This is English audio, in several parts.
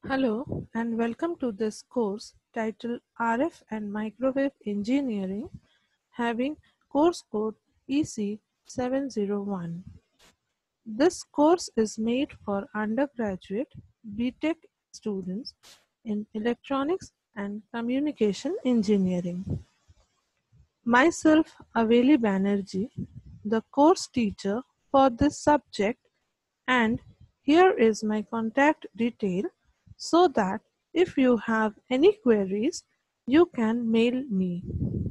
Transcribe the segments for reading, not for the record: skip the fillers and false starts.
Hello and welcome to this course titled RF and Microwave Engineering, having course code EC701. This course is made for undergraduate BTech students in Electronics and Communication Engineering. Myself, Aveli Banerjee, the course teacher for this subject, and here is my contact detail so that if you have any queries, you can mail me.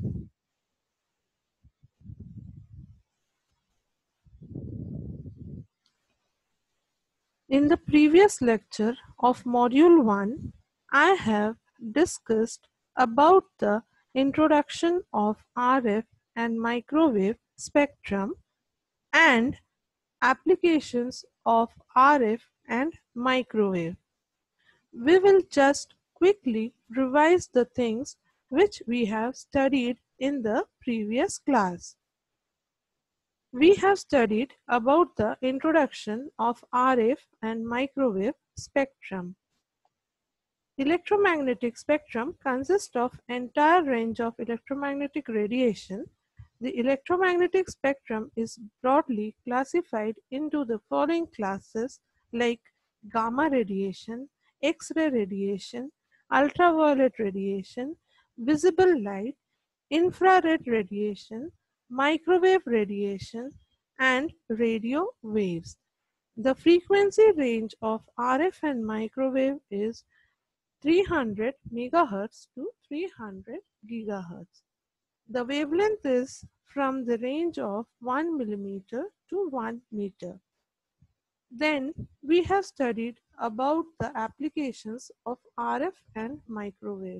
In the previous lecture of Module 1, I have discussed about the introduction of RF and microwave spectrum and applications of RF and microwave. We will just quickly revise the things which we have studied in the previous class. We have studied about the introduction of RF and microwave spectrum. Electromagnetic spectrum consists of entire range of electromagnetic radiation. The electromagnetic spectrum is broadly classified into the following classes like gamma radiation, X-ray radiation, ultraviolet radiation, visible light, infrared radiation, microwave radiation, and radio waves. The frequency range of RF and microwave is 300 MHz to 300 GHz. The wavelength is from the range of 1 mm to 1 meter. Then we have studied about the applications of RF and microwave.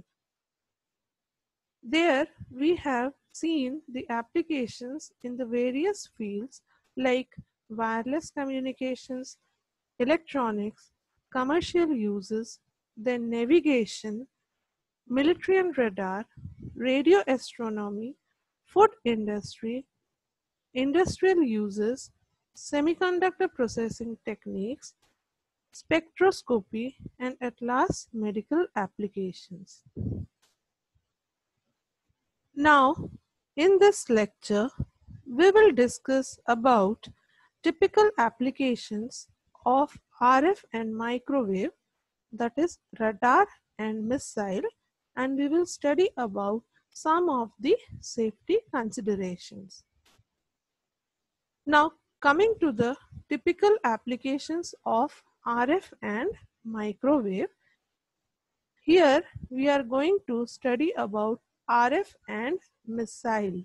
There we have seen the applications in the various fields like wireless communications, electronics, commercial uses, then navigation, military and radar, radio astronomy, food industry, industrial uses, semiconductor processing techniques, spectroscopy, and at last medical applications. Now, in this lecture, we will discuss about typical applications of RF and microwave, that is radar and missile, and we will study about some of the safety considerations. Now, coming to the typical applications of RF and microwave, here we are going to study about RF and missile.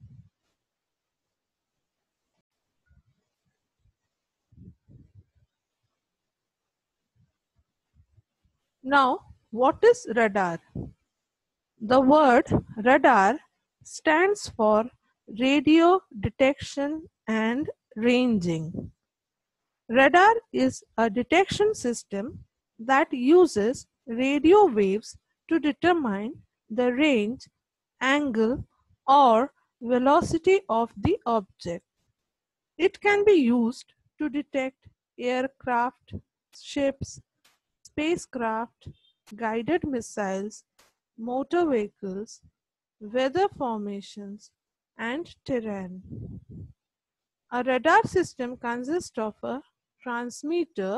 Now, what is radar? The word radar stands for radio detection and ranging. Radar is a detection system that uses radio waves to determine the range, angle, or velocity of the object. It can be used to detect aircraft, ships, spacecraft, guided missiles, motor vehicles, weather formations, and terrain. A radar system consists of a transmitter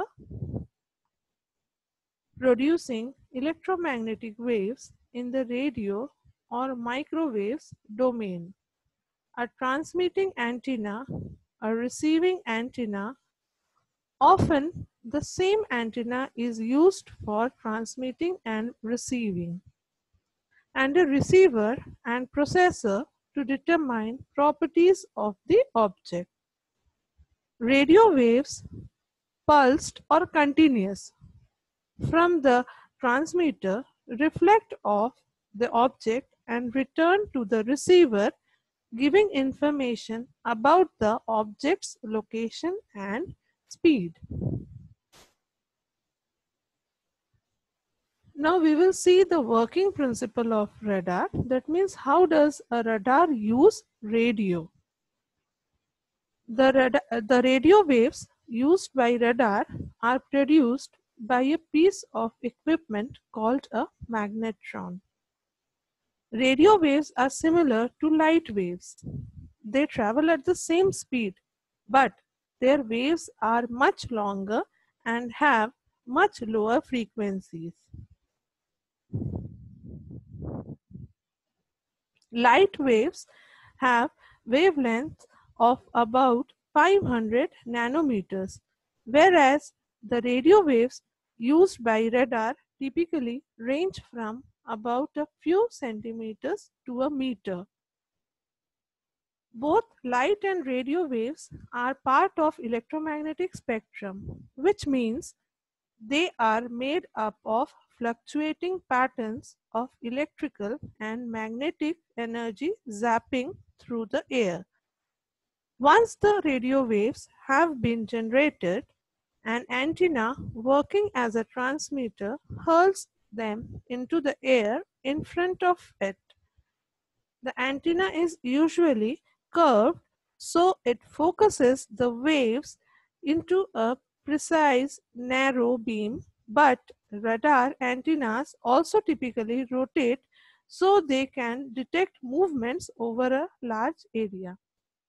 producing electromagnetic waves in the radio or microwaves domain, a transmitting antenna, a receiving antenna. Often, the same antenna is used for transmitting and receiving, and a receiver and processor to determine properties of the object. Radio waves, pulsed or continuous, from the transmitter reflect off the object and return to the receiver, giving information about the object's location and speed. Now we will see the working principle of radar. That means, how does a radar use radio? The radio waves used by radar are produced by a piece of equipment called a magnetron. Radio waves are similar to light waves. They travel at the same speed, but their waves are much longer and have much lower frequencies. Light waves have wavelengths of about 500 nanometers, whereas the radio waves used by radar typically range from about a few centimeters to a meter. Both light and radio waves are part of electromagnetic spectrum, which means they are made up of fluctuating patterns of electrical and magnetic energy zapping through the air. Once the radio waves have been generated, an antenna working as a transmitter hurls them into the air in front of it. The antenna is usually curved so it focuses the waves into a precise narrow beam, but radar antennas also typically rotate so they can detect movements over a large area.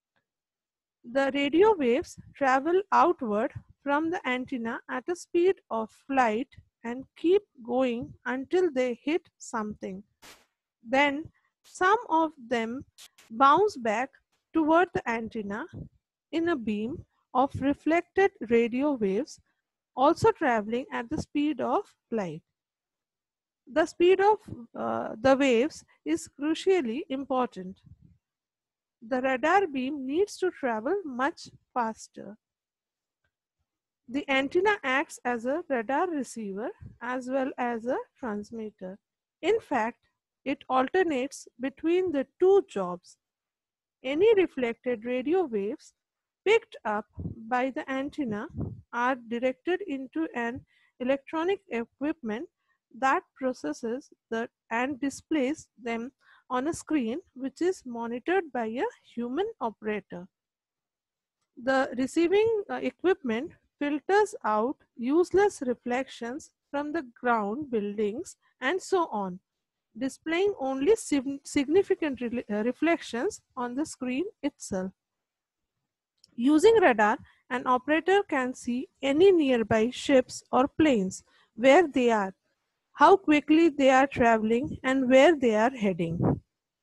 The radio waves travel outward from the antenna at a speed of light and keep going until they hit something. Then some of them bounce back toward the antenna in a beam of reflected radio waves, also traveling at the speed of light. The speed of the waves is crucially important. The radar beam needs to travel much faster. The antenna acts as a radar receiver as well as a transmitter. In fact, it alternates between the two jobs. Any reflected radio waves picked up by the antenna are directed into an electronic equipment that processes and displays them on a screen which is monitored by a human operator. The receiving equipment filters out useless reflections from the ground, buildings, and so on, displaying only significant reflections on the screen itself. Using radar, an operator can see any nearby ships or planes, where they are, how quickly they are traveling, and where they are heading.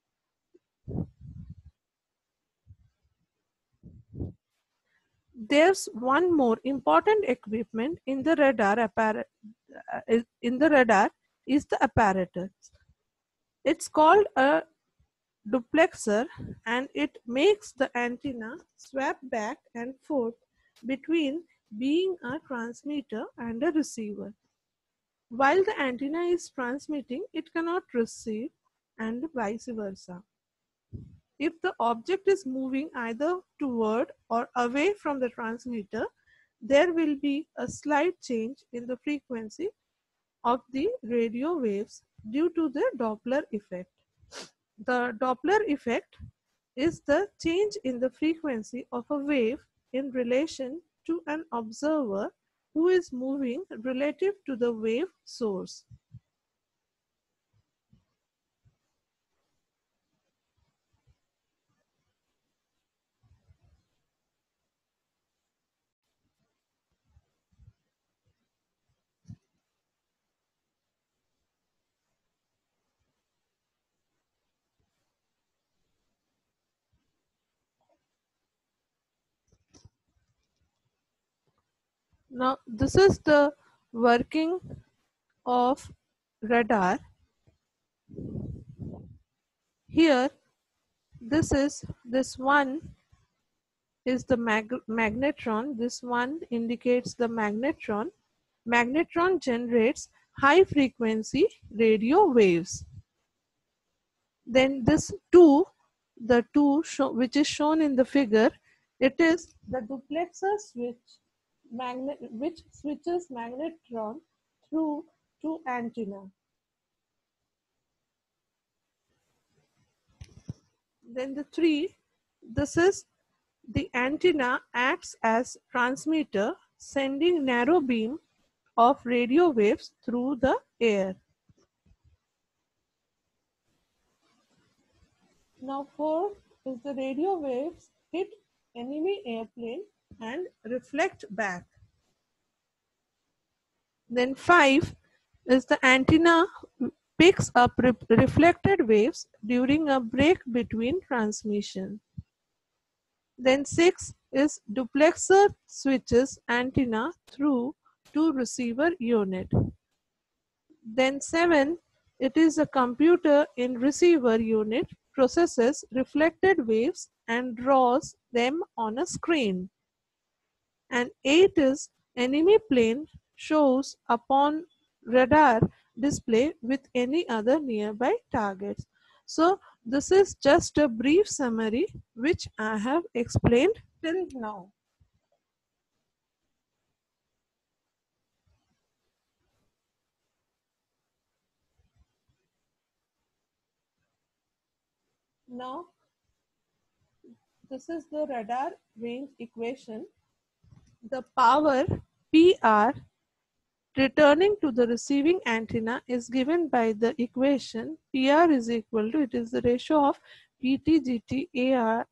There's one more important equipment in the radar in the radar is the apparatus. It's called a duplexer and it makes the antenna swap back and forth between being a transmitter and a receiver. While the antenna is transmitting, it cannot receive and vice versa. If the object is moving either toward or away from the transmitter, there will be a slight change in the frequency of the radio waves due to the Doppler effect. The Doppler effect is the change in the frequency of a wave in relation to an observer who is moving relative to the wave source. Now, this is the working of radar. Here, this one is the magnetron. This one indicates the magnetron. Magnetron generates high frequency radio waves. Then this two, the two which is shown in the figure, it is the duplexer switch which switches magnetron through to antenna. Then the three, this is the antenna acts as transmitter sending narrow beam of radio waves through the air. Now, fourth is the radio waves hit enemy airplane and reflect back. Then 5 is the antenna picks up reflected waves during a break between transmission. Then 6 is duplexer switches antenna through to receiver unit. Then 7, it is a computer in receiver unit processes reflected waves and draws them on a screen. And 8 is enemy plane shows upon radar display with any other nearby targets. So this is just a brief summary which I have explained till now. Now this is the radar range equation. The power PR returning to the receiving antenna is given by the equation PR is equal to, it is the ratio of PT GT AR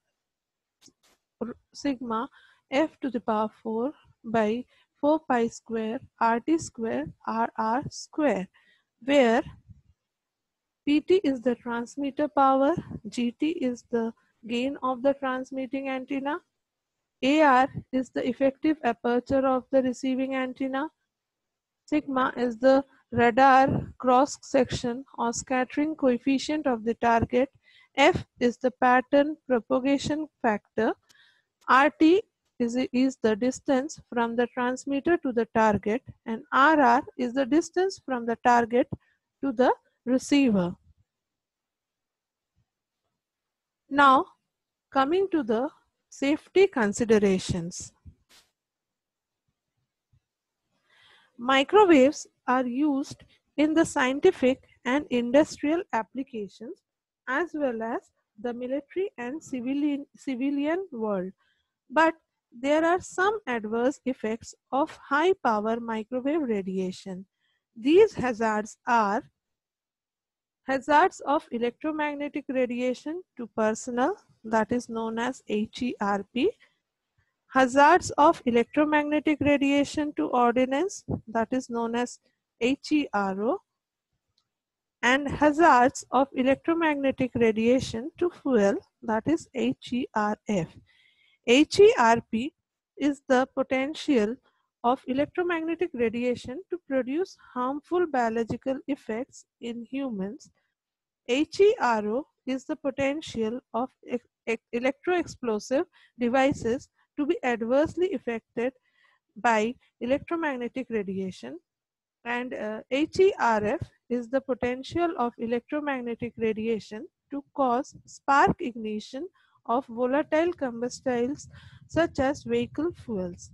sigma F to the power 4 by 4 pi square RT square RR square, where PT is the transmitter power, GT is the gain of the transmitting antenna, AR is the effective aperture of the receiving antenna, sigma is the radar cross section or scattering coefficient of the target, F is the pattern propagation factor, RT is the distance from the transmitter to the target, and RR is the distance from the target to the receiver. Now, coming to the safety considerations. Microwaves are used in the scientific and industrial applications as well as the military and civilian world. But there are some adverse effects of high power microwave radiation. These hazards are hazards of electromagnetic radiation to personnel, that is known as HERP, hazards of electromagnetic radiation to ordnance, that is known as HERO, and hazards of electromagnetic radiation to fuel, that is HERF. HERP is the potential of electromagnetic radiation to produce harmful biological effects in humans. HERO is the potential of electroexplosive devices to be adversely affected by electromagnetic radiation, and HERF is the potential of electromagnetic radiation to cause spark ignition of volatile combustibles such as vehicle fuels.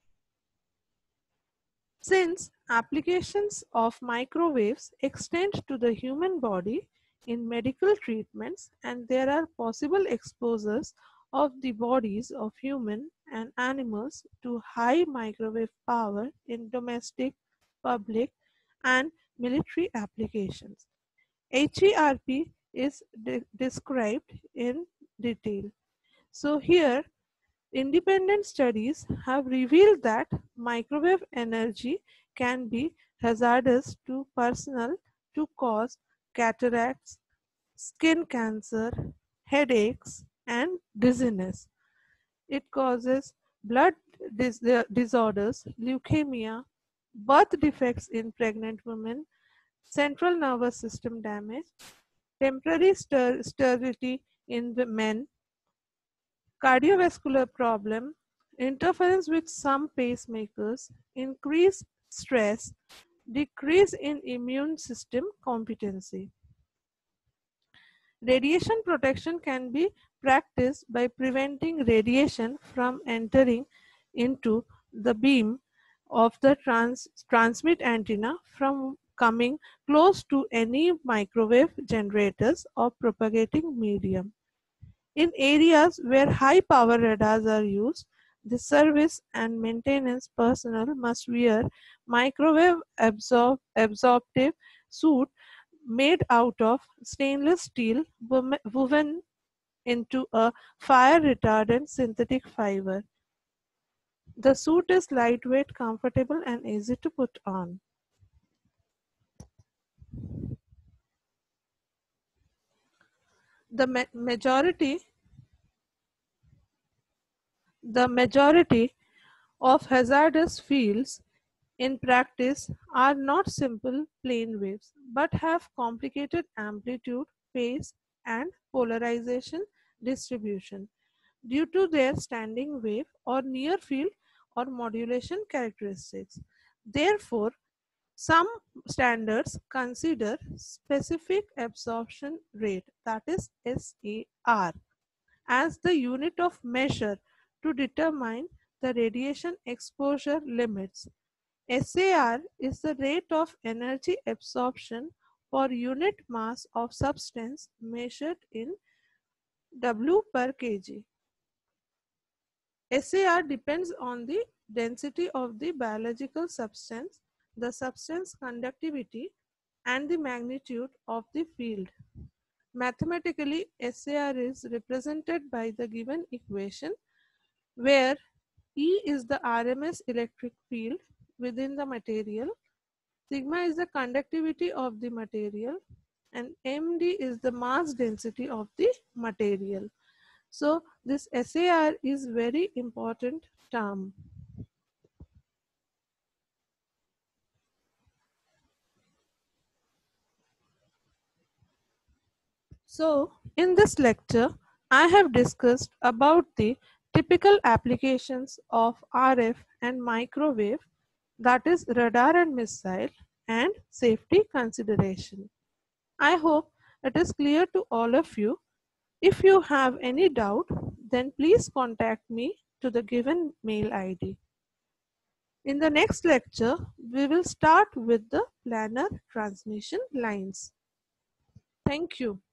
Since applications of microwaves extend to the human body in medical treatments and there are possible exposures of the bodies of human and animals to high microwave power in domestic, public, and military applications. HERP is described in detail. So here, independent studies have revealed that microwave energy can be hazardous to personnel to cause cataracts, skin cancer, headaches, and dizziness. It causes blood disorders, leukemia, birth defects in pregnant women, central nervous system damage, temporary sterility in the men, cardiovascular problem, interference with some pacemakers, increased stress, decrease in immune system competency. Radiation protection can be practiced by preventing radiation from entering into the beam of the transmit antenna from coming close to any microwave generators or propagating medium. In areas where high power radars are used, The service and maintenance personnel must wear microwave absorptive suit made out of stainless steel woven into a fire retardant synthetic fiber. The suit is lightweight, comfortable, and easy to put on. The majority of hazardous fields in practice are not simple plane waves but have complicated amplitude, phase, and polarization distribution due to their standing wave or near field or modulation characteristics. Therefore, some standards consider specific absorption rate, that is SAR, as the unit of measure to determine the radiation exposure limits. SAR is the rate of energy absorption per unit mass of substance measured in W per kg. SAR depends on the density of the biological substance, the substance conductivity, and the magnitude of the field. Mathematically, SAR is represented by the given equation where E is the RMS electric field within the material, sigma is the conductivity of the material, and MD is the mass density of the material. So this SAR is very important term. So in this lecture, I have discussed about the typical applications of RF and microwave, that is radar and missile, and safety consideration. I hope it is clear to all of you. If you have any doubt, then please contact me to the given mail ID. In the next lecture, we will start with the planar transmission lines. Thank you.